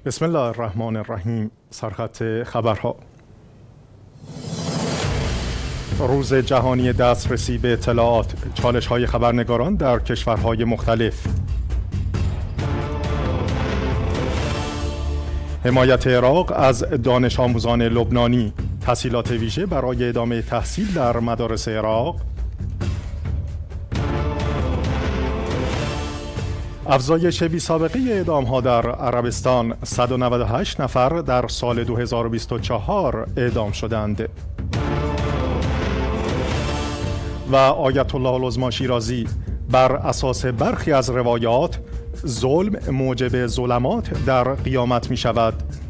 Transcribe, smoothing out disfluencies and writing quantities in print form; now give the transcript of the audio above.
بسم الله الرحمن الرحیم. سرخط خبرها. روز جهانی دسترسی به اطلاعات، چالش‌های خبرنگاران در کشورهای مختلف. حمایت عراق از دانش آموزان لبنانی، تسهیلات ویژه برای ادامه تحصیل در مدارس عراق. افزایش بی‌سابقه اعدام‌ها در عربستان، 198 نفر در سال 2024 اعدام شدند. و آیت الله العظمی شیرازی: بر اساس برخی از روایات ظلم موجب ظلمات در قیامت می شود.